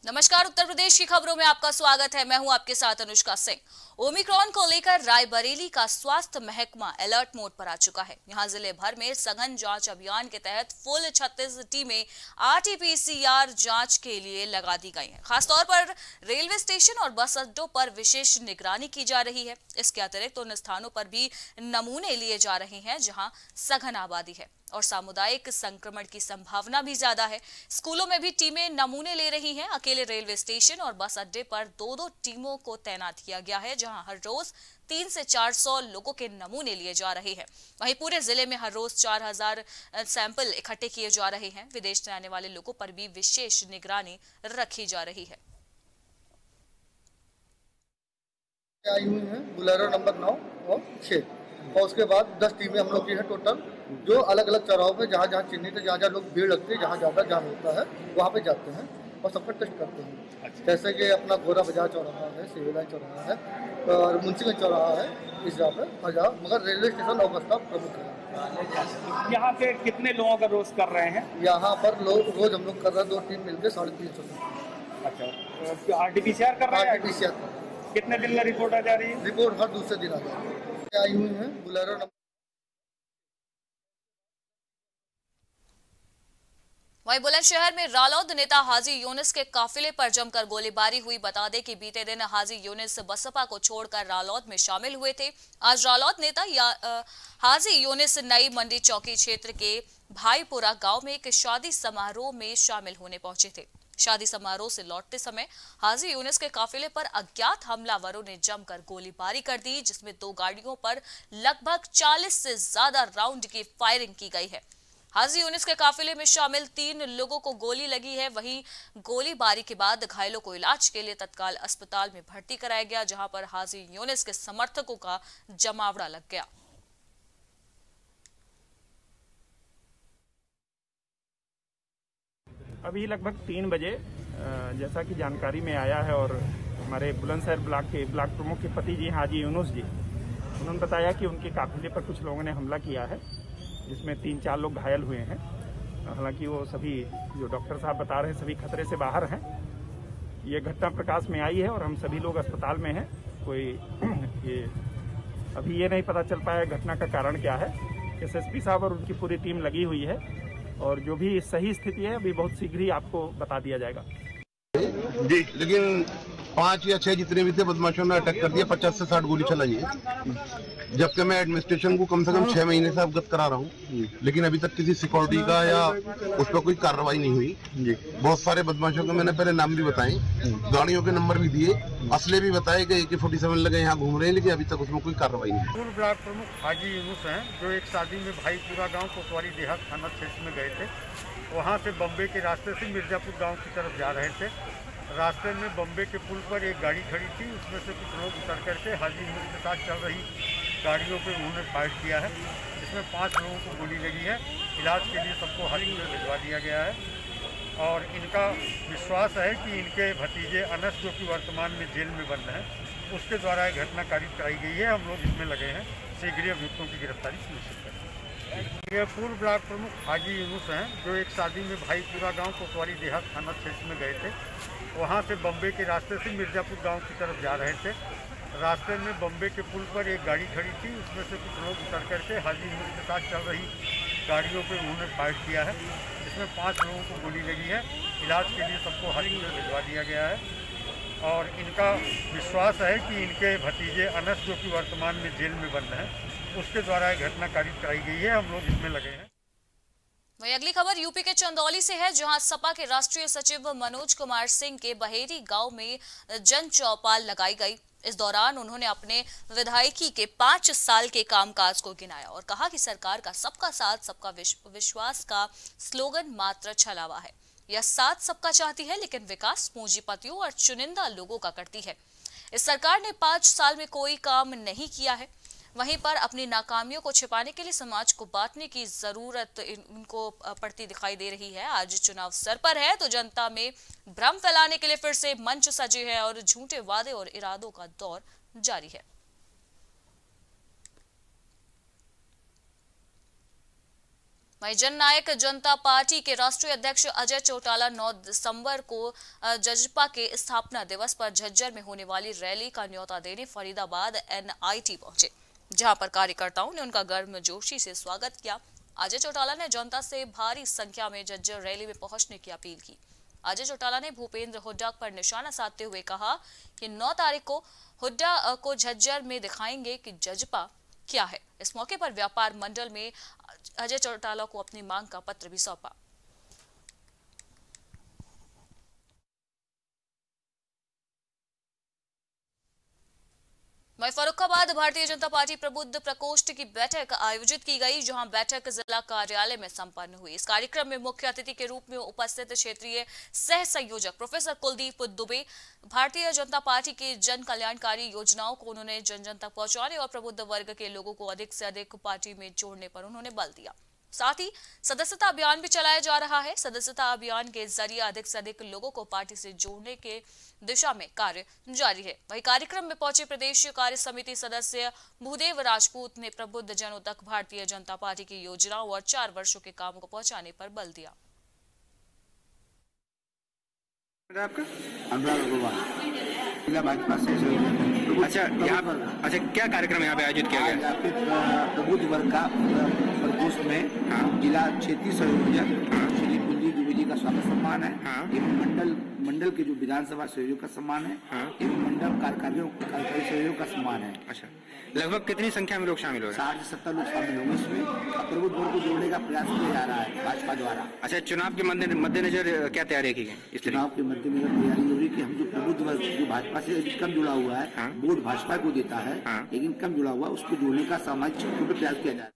नमस्कार, उत्तर प्रदेश की खबरों में आपका स्वागत है। मैं हूं आपके साथ अनुष्का सिंह। ओमिक्रॉन को लेकर रायबरेली का स्वास्थ्य महकमा अलर्ट मोड पर आ चुका है। यहां जिले भर में सघन जांच अभियान के तहत फुल 36 टीमें आरटीपीसीआर जांच के लिए लगा दी गई हैं। खासतौर पर रेलवे स्टेशन और बस अड्डों पर विशेष निगरानी की जा रही है। इसके अतिरिक्त उन स्थानों पर भी नमूने लिए जा रहे हैं जहां सघन आबादी है और सामुदायिक संक्रमण की संभावना भी ज्यादा है। स्कूलों में भी टीमें नमूने ले रही हैं। अकेले रेलवे स्टेशन और बस अड्डे पर दो टीमों को तैनात किया गया है, जहां हर रोज 300 से 400 लोगों के नमूने लिए जा रहे हैं। वहीं पूरे जिले में हर रोज 4000 सैंपल इकट्ठे किए जा रहे हैं। विदेश से आने वाले लोगों पर भी विशेष निगरानी रखी जा रही है। आई हुई हैं बुलेरो नंबर 9 और 6 और उसके बाद 10 टीमें हम लोग की है टोटल, जो अलग अलग चौराहों पे जहाँ जहाँ चिन्हित है, जहाँ लोग भीड़ लगती है, जहाँ ज़्यादा जाम होता है वहाँ पे जाते हैं और सबका टेस्ट करते हैं। अच्छा। जैसे कि अपना घोड़ा बाजार चौराहा है, सिविल लाइन चौराहा है और मुंशीगंज चौराहा है, इस जगह पे बाजार, मगर रेलवे स्टेशन और बस स्टॉप प्रमुख है। यहाँ पे कितने लोगों का रोज कर रहे हैं? यहाँ पर लोग रोज हम लोग कर रहे हैं, 2 टीम मिलकर 350। अच्छा, आरटीपीसीआर कर रहे हैं? आरटीपीसीआर। कितने दिन में रिपोर्ट आ जा रही है? रिपोर्ट हर दूसरे दिन आ जा रही है। आई हुई है बुलेरो नंबर। वहीं बुलंदशहर में रालोद नेता हाजी यूनिस के काफिले पर जमकर गोलीबारी हुई। बता दें कि बीते दिन हाजी यूनिस बसपा को छोड़कर रालोद में शामिल हुए थे। आज रालोद नेता हाजी यूनिस नई मंडी चौकी क्षेत्र के भाईपुरा गांव में एक शादी समारोह में शामिल होने पहुंचे थे। शादी समारोह से लौटते समय हाजी यूनिस के काफिले पर अज्ञात हमलावरों ने जमकर गोलीबारी कर दी, जिसमें 2 गाड़ियों पर लगभग 40 से ज्यादा राउंड की फायरिंग की गई है। हाजी यूनिस के काफिले में शामिल 3 लोगों को गोली लगी है। वहीं गोलीबारी के बाद घायलों को इलाज के लिए तत्काल अस्पताल में भर्ती कराया गया, जहां पर हाजी यूनिस के समर्थकों का जमावड़ा लग गया। अभी लगभग 3 बजे जैसा कि जानकारी में आया है और हमारे बुलंदशहर ब्लॉक के ब्लॉक प्रमुख के पति जी हाजी यूनुस जी, उन्होंने बताया कि उनके काफिले पर कुछ लोगों ने हमला किया है, जिसमें 3-4 लोग घायल हुए हैं। हालांकि वो सभी, जो डॉक्टर साहब बता रहे हैं, सभी खतरे से बाहर हैं। ये घटना प्रकाश में आई है और हम सभी लोग अस्पताल में हैं। अभी ये नहीं पता चल पाया घटना का कारण क्या है। एसएसपी साहब और उनकी पूरी टीम लगी हुई है और जो भी सही स्थिति है अभी बहुत शीघ्र ही आपको बता दिया जाएगा जी। लेकिन 5 या 6 जितने भी थे बदमाशों ने अटैक कर दिया, 50 से 60 गोली चलाई है। जबकि मैं एडमिनिस्ट्रेशन को कम से कम 6 महीने से अवगत करा रहा हूँ, लेकिन अभी तक किसी सिक्योरिटी का या उस पर कोई कार्रवाई नहीं हुई। बहुत सारे बदमाशों के मैंने पहले नाम भी बताए, गाड़ियों के नंबर भी दिए, असले भी बताए कि AK-47 लगे यहाँ घूम रहे हैं, लेकिन अभी तक उसमें कोई कार्रवाई नहीं। पूर्व ब्लॉक प्रमुख हाजी यूनुस हैं, जो एक शादी में भाईपुरा गांव कोतवाली देहात थाना क्षेत्र में गए थे। वहां से बम्बे के रास्ते से मिर्जापुर गांव की तरफ जा रहे थे। रास्ते में बम्बे के पुल पर एक गाड़ी खड़ी थी, उसमें से कुछ लोग उतर करके हाजी यूनुस के साथ चल रही गाड़ियों पर उन्होंने फायर किया है, जिसमें 5 लोगों को गोली लगी है। इलाज के लिए सबको हॉस्पिटल भिजवा दिया गया है और इनका विश्वास है कि इनके भतीजे अनस, जो कि वर्तमान में जेल में बंद हैं, उसके द्वारा यह घटना कारित कराई गई है। हम लोग इसमें लगे हैं, शीघ्र अभियुक्तों की गिरफ्तारी सुनिश्चित करें। ये पूर्व ब्लॉक प्रमुख हाजी यूनुस हैं, जो एक शादी में भाईपुरा गांव कोतवाली देहात थाना क्षेत्र में गए थे। वहां से बम्बे के रास्ते से मिर्जापुर गांव की तरफ जा रहे थे। रास्ते में बम्बे के पुल पर एक गाड़ी खड़ी थी, उसमें से कुछ लोग उतर करके हाजी यूनुस के साथ चल रही गाड़ियों पर उन्होंने फायर किया है, जिसमें 5 लोगों को गोली लगी है। इलाज के लिए सबको हॉस्पिटल भिजवा दिया गया है और इनका विश्वास है कि इनके भतीजे अनस, जो कि वर्तमान में जेल में बंद हैं, उसके द्वारा यह घटना कारित कराई गई है। हम लोग इसमें लगे हैं। वही अगली खबर यूपी के चंदौली से है, जहां सपा के राष्ट्रीय सचिव मनोज कुमार सिंह के बहेरी गांव में जन चौपाल लगाई गई। इस दौरान उन्होंने अपने विधायकी के 5 साल के कामकाज को गिनाया और कहा कि सरकार का सबका साथ सबका विश्वास का स्लोगन मात्र छलावा है। यह साथ सबका चाहती है, लेकिन विकास पूंजीपतियों और चुनिंदा लोगों का करती है। इस सरकार ने 5 साल में कोई काम नहीं किया है। वहीं पर अपनी नाकामियों को छिपाने के लिए समाज को बांटने की जरूरत इनको पड़ती दिखाई दे रही है। आज चुनाव सर पर है तो जनता में भ्रम फैलाने के लिए फिर से मंच सजे है और झूठे वादे और इरादों का दौर जारी है। वहीं जननायक जनता पार्टी के राष्ट्रीय अध्यक्ष अजय चौटाला 9 दिसंबर को जजपा के स्थापना दिवस पर झज्जर में होने वाली रैली का न्योता देने फरीदाबाद NIT पहुंचे, जहां पर कार्यकर्ताओं ने उनका गर्मजोशी से स्वागत किया। अजय चौटाला ने जनता से भारी संख्या में झज्जर रैली में पहुंचने की अपील की। अजय चौटाला ने भूपेंद्र हुड्डा पर निशाना साधते हुए कहा कि 9 तारीख को हुड्डा को झज्जर में दिखाएंगे कि जजपा क्या है। इस मौके पर व्यापार मंडल में अजय चौटाला को अपनी मांग का पत्र भी सौंपा। वहीं फर्रुखाबाद भारतीय जनता पार्टी प्रबुद्ध प्रकोष्ठ की बैठक आयोजित की गई, जहां बैठक जिला कार्यालय में संपन्न हुई। इस कार्यक्रम में मुख्य अतिथि के रूप में उपस्थित क्षेत्रीय सह संयोजक प्रोफेसर कुलदीप दुबे भारतीय जनता पार्टी की जन कल्याणकारी योजनाओं को उन्होंने जन जन तक पहुंचाने और प्रबुद्ध वर्ग के लोगों को अधिक से अधिक पार्टी में जोड़ने पर उन्होंने बल दिया। साथ ही सदस्यता अभियान भी चलाया जा रहा है। सदस्यता अभियान के जरिए अधिक से अधिक लोगों को पार्टी से जोड़ने के दिशा में कार्य जारी है। वहीं कार्यक्रम में पहुंचे प्रदेश कार्य समिति सदस्य भूदेव राजपूत ने प्रबुद्ध जनों तक भारतीय जनता पार्टी की योजनाओं और 4 वर्षों के कामों को पहुंचाने पर बल दिया। जिला भाजपा से अच्छा, क्या कार्यक्रम यहाँ पे आयोजित किया गया? प्रबुद्ध वर्ग का प्रकोष्ठ में जिला क्षेत्रीय संयोजक श्री कुलदीप दुबे जी का स्वागत सम्मान है एवं मंडल के जो विधानसभा सहयोग का सम्मान है एवं मंडल कार्यकारी सहयोग का सम्मान है। अच्छा, लगभग कितनी संख्या में लोग शामिल हुए? 60 से 70 लोग शामिल होंगे। इसमें प्रबुद्ध वर्ग को जोड़ने का प्रयास किया जा रहा है भाजपा द्वारा। अच्छा, चुनाव के मद्देनजर क्या तैयारी की गई? चुनाव के मद्देनजर तैयारी हो रही कि हम जो प्रबुद्ध वर्ग जो भाजपा से कम जुड़ा हुआ है, वोट भाजपा को देता है लेकिन कम जुड़ा हुआ उसको जोड़ने का सामाजिक क्षेत्रों पर प्रयास किया जा रहा है।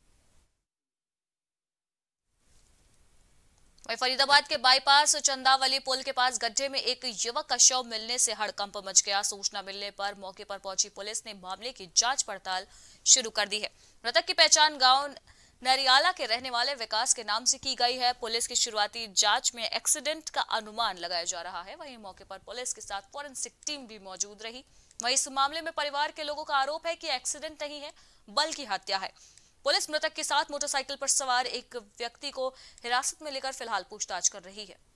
वहीं फरीदाबाद के बाईपास चंदावली पुल के पास गड्ढे में एक युवक का शव मिलने से हड़कंप मच गया। सूचना मिलने पर मौके पर पहुंची पुलिस ने मामले की जांच पड़ताल शुरू कर दी है। मृतक की पहचान गांव नरियाला के रहने वाले विकास के नाम से की गई है। पुलिस की शुरुआती जांच में एक्सीडेंट का अनुमान लगाया जा रहा है। वहीं मौके पर पुलिस के साथ फोरेंसिक टीम भी मौजूद रही। वहीं इस मामले में परिवार के लोगों का आरोप है कि एक्सीडेंट नहीं है बल्कि हत्या है। पुलिस मृतक के साथ मोटरसाइकिल पर सवार एक व्यक्ति को हिरासत में लेकर फिलहाल पूछताछ कर रही है।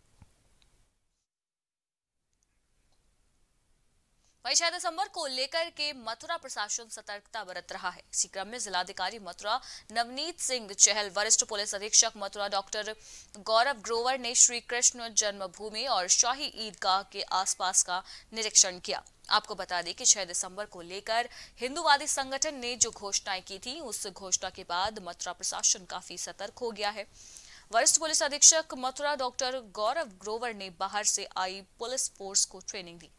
वहीं 6 दिसंबर को लेकर के मथुरा प्रशासन सतर्कता बरत रहा है। इसी क्रम में जिलाधिकारी मथुरा नवनीत सिंह चहल, वरिष्ठ पुलिस अधीक्षक मथुरा डॉक्टर गौरव ग्रोवर ने श्री कृष्ण जन्मभूमि और शाही ईदगाह के आसपास का निरीक्षण किया। आपको बता दें कि 6 दिसंबर को लेकर हिंदूवादी संगठन ने जो घोषणाएं की थी, उस घोषणा के बाद मथुरा प्रशासन काफी सतर्क हो गया है। वरिष्ठ पुलिस अधीक्षक मथुरा डॉक्टर गौरव ग्रोवर ने बाहर से आई पुलिस फोर्स को ट्रेनिंग दी।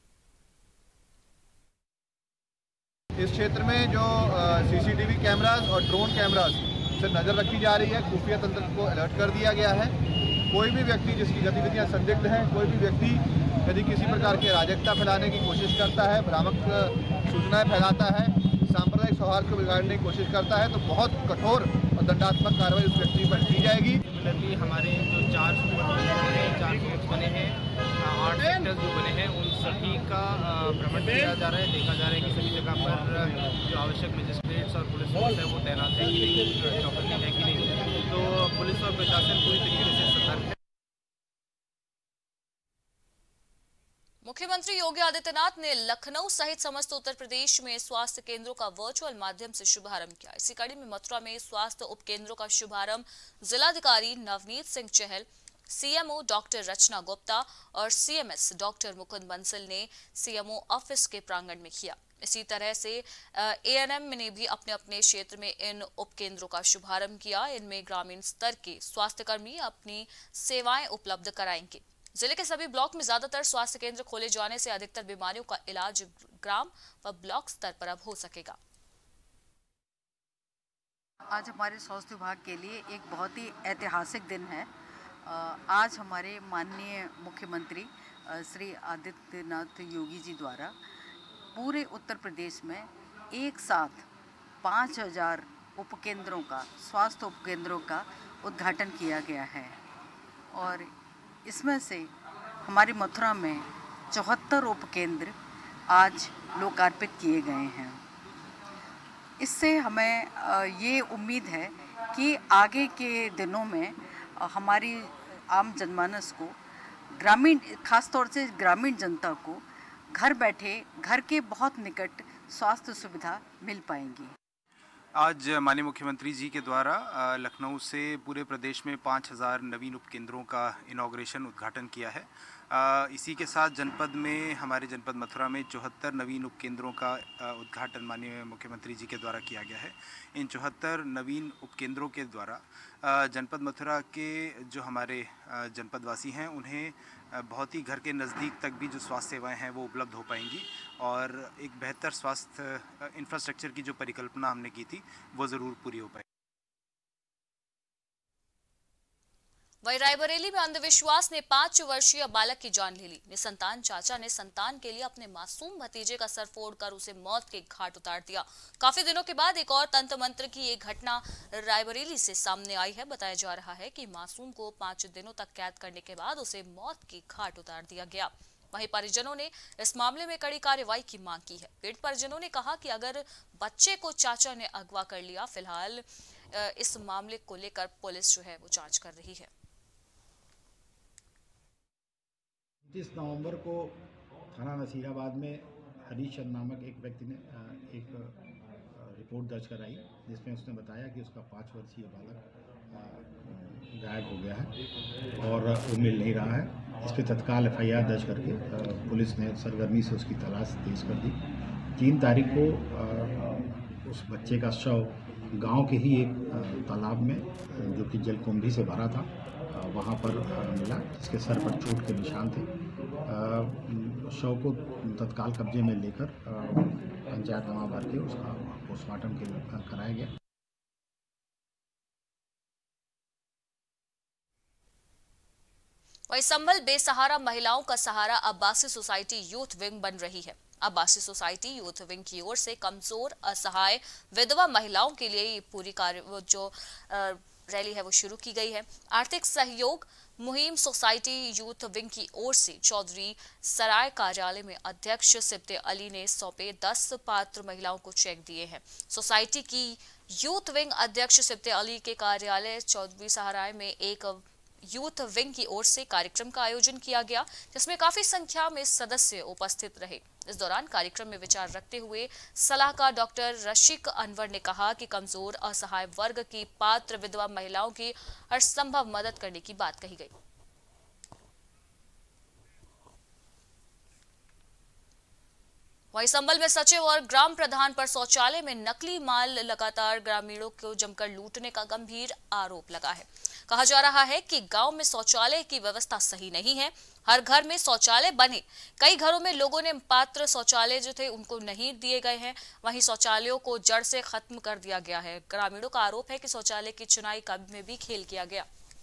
इस क्षेत्र में जो CCTV कैमरास और ड्रोन कैमरास से नज़र रखी जा रही है। खुफिया तंत्र को अलर्ट कर दिया गया है। कोई भी व्यक्ति जिसकी गतिविधियां संदिग्ध हैं, कोई भी व्यक्ति यदि किसी प्रकार की अराजकता फैलाने की कोशिश करता है, भ्रामक सूचनाएं फैलाता है, सांप्रदायिक सौहार्द को बिगाड़ने की कोशिश करता है, तो बहुत कठोर और दंडात्मक कार्रवाई उस व्यक्ति पर की जाएगी। हमारे जो 4 सूट्स बने हैं, 8 सेक्टर्स जो बने हैं, उन सभी का भ्रमण किया जा रहा है। देखा जा रहा है कि सभी जगह पर जो आवश्यक मजिस्ट्रेट्स और पुलिस फोर्स है वो तैनात है कि नहीं, चौकसी है कि नहीं। तो पुलिस और प्रशासन पूरी तरीके से सतर्क है। मुख्यमंत्री योगी आदित्यनाथ ने लखनऊ सहित समस्त उत्तर प्रदेश में स्वास्थ्य केंद्रों का वर्चुअल माध्यम से शुभारंभ किया। इसी कड़ी में मथुरा में स्वास्थ्य उपकेंद्रों का शुभारंभ जिलाधिकारी नवनीत सिंह चहल, CMO डॉक्टर रचना गुप्ता और CMS डॉक्टर मुकुंद बंसल ने CMO ऑफिस के प्रांगण में किया। इसी तरह से ANM ने भी अपने अपने क्षेत्र में इन उपकेंद्रों का शुभारंभ किया। इनमें ग्रामीण स्तर के स्वास्थ्यकर्मी अपनी सेवाएं उपलब्ध कराएंगे। जिले के सभी ब्लॉक में ज्यादातर स्वास्थ्य केंद्र खोले जाने से अधिकतर बीमारियों का इलाज ग्राम व ब्लॉक स्तर पर अब हो सकेगा। आज हमारे स्वास्थ्य विभाग के लिए एक बहुत ही ऐतिहासिक दिन है। आज हमारे माननीय मुख्यमंत्री श्री आदित्यनाथ योगी जी द्वारा पूरे उत्तर प्रदेश में एक साथ 5000 उपकेंद्रों का, स्वास्थ्य उपकेंद्रों का उद्घाटन किया गया है और इसमें से हमारी मथुरा में 74 उपकेंद्र आज लोकार्पित किए गए हैं। इससे हमें ये उम्मीद है कि आगे के दिनों में हमारी आम जनमानस को, ग्रामीण, खास तौर से ग्रामीण जनता को घर बैठे, घर के बहुत निकट स्वास्थ्य सुविधा मिल पाएंगी। आज माननीय मुख्यमंत्री जी के द्वारा लखनऊ से पूरे प्रदेश में 5000 नवीन उपकेंद्रों का इनॉग्रेशन, उद्घाटन किया है। इसी के साथ जनपद में, हमारे जनपद मथुरा में 74 नवीन उपकेंद्रों का उद्घाटन माननीय मुख्यमंत्री जी के द्वारा किया गया है। इन 74 नवीन उपकेंद्रों के द्वारा जनपद मथुरा के जो हमारे जनपदवासी हैं उन्हें बहुत ही घर के नज़दीक तक भी जो स्वास्थ्य सेवाएं हैं वो उपलब्ध हो पाएंगी और एक बेहतर स्वास्थ्य इंफ्रास्ट्रक्चर की जो परिकल्पना हमने की थी वो ज़रूर पूरी हो पाएगी। वहीं रायबरेली में अंधविश्वास ने 5 वर्षीय बालक की जान ले ली। निसंतान चाचा ने संतान के लिए अपने मासूम भतीजे का सर फोड़कर उसे मौत के घाट उतार दिया। काफी दिनों के बाद एक और तंत्र मंत्र की एक घटना रायबरेली से सामने आई है। बताया जा रहा है कि मासूम को 5 दिनों तक कैद करने के बाद उसे मौत के घाट उतार दिया गया। वहीं परिजनों ने इस मामले में कड़ी कार्रवाई की मांग की है। पीड़ित परिजनों ने कहा कि अगर बच्चे को चाचा ने अगवा कर लिया, फिलहाल इस मामले को लेकर पुलिस जो है वो जांच कर रही है। 29 नवंबर को थाना नसीराबाद में हरीश चंद नामक एक व्यक्ति ने एक रिपोर्ट दर्ज कराई, जिसमें उसने बताया कि उसका 5 वर्षीय बालक गायब हो गया है और वो मिल नहीं रहा है। इस पर तत्काल FIR दर्ज करके पुलिस ने सरगर्मी से उसकी तलाश तेज कर दी। 3 तारीख को उस बच्चे का शव गांव के ही एक तालाब में, जो कि जलकुंभी से भरा था, वहाँ पर मिला, जिसके सर पर चोट के निशान थे। शव को तत्काल कब्जे में लेकर पंचायतनामा भर के उसका पोस्टमार्टम के लिए कराया गया। वहीं संभल बेसहारा महिलाओं का सहारा अब्बासी सोसाइटी यूथ विंग बन रही है। अब्बासी सोसाइटी यूथ विंग की ओर से कमजोर, असहाय, विधवा महिलाओं के लिए पूरी रैली है वो शुरू की गई है। आर्थिक सहयोग मुहिम सोसाइटी यूथ विंग की ओर से चौधरी सराय कार्यालय में अध्यक्ष सिब्ते अली ने सौंपे 10 पात्र महिलाओं को चेक दिए हैं। सोसाइटी की यूथ विंग अध्यक्ष सिब्ते अली के कार्यालय चौधरी सराय में एक यूथ विंग की ओर से कार्यक्रम का आयोजन किया गया, जिसमें काफी संख्या में सदस्य उपस्थित रहे। इस दौरान कार्यक्रम में विचार रखते हुए सलाहकार डॉक्टर रशीक अनवर ने कहा कि कमजोर, असहाय वर्ग की पात्र विधवा महिलाओं की हर संभव मदद करने की बात कही गई। वहीं संभल में सचिव और ग्राम प्रधान पर शौचालय में नकली माल लगातार ग्रामीणों को जमकर लूटने का गंभीर आरोप लगा है। कहा जा रहा है कि गांव में शौचालय की व्यवस्था सही नहीं है। हर घर में शौचालय बने, कई घरों में लोगों ने पात्र शौचालय जो थे उनको नहीं दिए गए हैं। वहीं शौचालयों को जड़ से खत्म कर दिया गया है। ग्रामीणों का आरोप है कि शौचालय की चुनाई में भी खेल किया गया।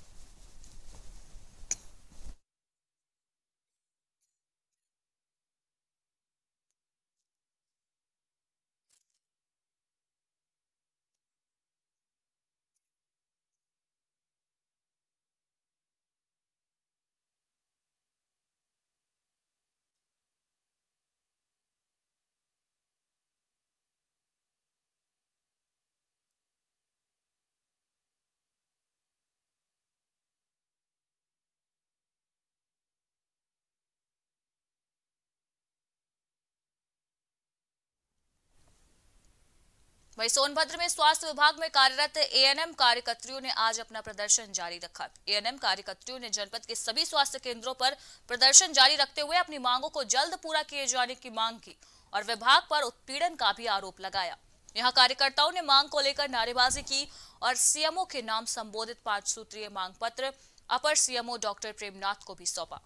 वहीं सोनभद्र में स्वास्थ्य विभाग में कार्यरत ANM कार्यकर्तियों ने आज अपना प्रदर्शन जारी रखा। ANM कार्यकर्तियों ने जनपद के सभी स्वास्थ्य केंद्रों पर प्रदर्शन जारी रखते हुए अपनी मांगों को जल्द पूरा किए जाने की मांग की और विभाग पर उत्पीड़न का भी आरोप लगाया। यहां कार्यकर्ताओं ने मांग को लेकर नारेबाजी की और CMO के नाम संबोधित 5 सूत्रीय मांग पत्र अपर CMO डॉक्टर प्रेमनाथ को भी सौंपा।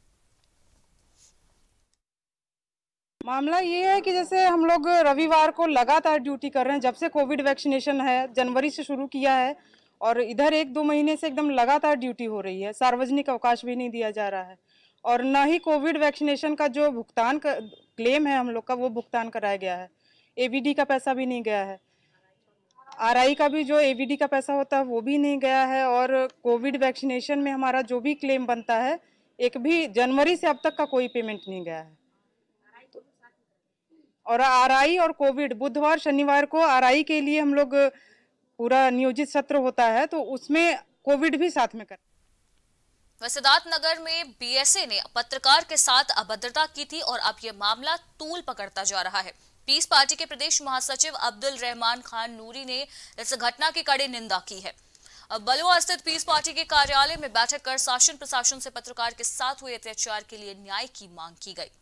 मामला ये है कि जैसे हम लोग रविवार को लगातार ड्यूटी कर रहे हैं, जब से कोविड वैक्सीनेशन है, जनवरी से शुरू किया है और इधर 1-2 महीने से एकदम लगातार ड्यूटी हो रही है। सार्वजनिक अवकाश भी नहीं दिया जा रहा है और न ही कोविड वैक्सीनेशन का जो भुगतान का क्लेम है हम लोग का, वो भुगतान कराया गया है। ABD का पैसा भी नहीं गया है, RI का भी जो ABD का पैसा होता है वो भी नहीं गया है और कोविड वैक्सीनेशन में हमारा जो भी क्लेम बनता है, एक भी जनवरी से अब तक का कोई पेमेंट नहीं गया है। और आरआई और कोविड बुधवार शनिवार को आरआई के लिए हम लोग पूरा नियोजित सत्र होता है, तो उसमें कोविड भी साथ में कर। सिद्धार्थनगर में बीएसए ने पत्रकार के साथ अभद्रता की थी और अब यह मामला तूल पकड़ता जा रहा है। पीस पार्टी के प्रदेश महासचिव अब्दुल रहमान खान नूरी ने इस घटना की कड़ी निंदा की है। अब बलुआ स्थित पीस पार्टी के कार्यालय में बैठक कर शासन प्रशासन से पत्रकार के साथ हुए अत्याचार के लिए न्याय की मांग की गई।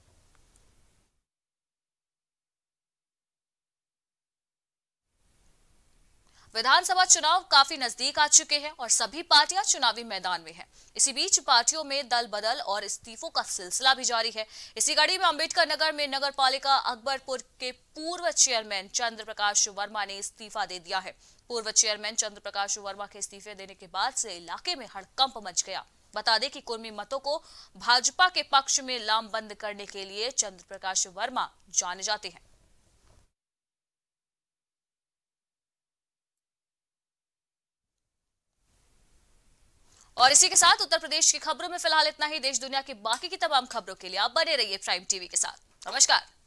विधानसभा चुनाव काफी नजदीक आ चुके हैं और सभी पार्टियां चुनावी मैदान में हैं। इसी बीच पार्टियों में दल बदल और इस्तीफों का सिलसिला भी जारी है। इसी कड़ी में अम्बेडकर नगर में नगर पालिका अकबरपुर के पूर्व चेयरमैन चंद्र प्रकाश वर्मा ने इस्तीफा दे दिया है। पूर्व चेयरमैन चंद्र प्रकाश वर्मा के इस्तीफे देने के बाद से इलाके में हड़कंप मच गया। बता दें कि कुर्मी मतों को भाजपा के पक्ष में लामबंद करने के लिए चंद्र प्रकाश वर्मा जाने जाते हैं। और इसी के साथ उत्तर प्रदेश की खबरों में फिलहाल इतना ही। देश दुनिया की बाकी की तमाम खबरों के लिए आप बने रहिए प्राइम टीवी के साथ। नमस्कार।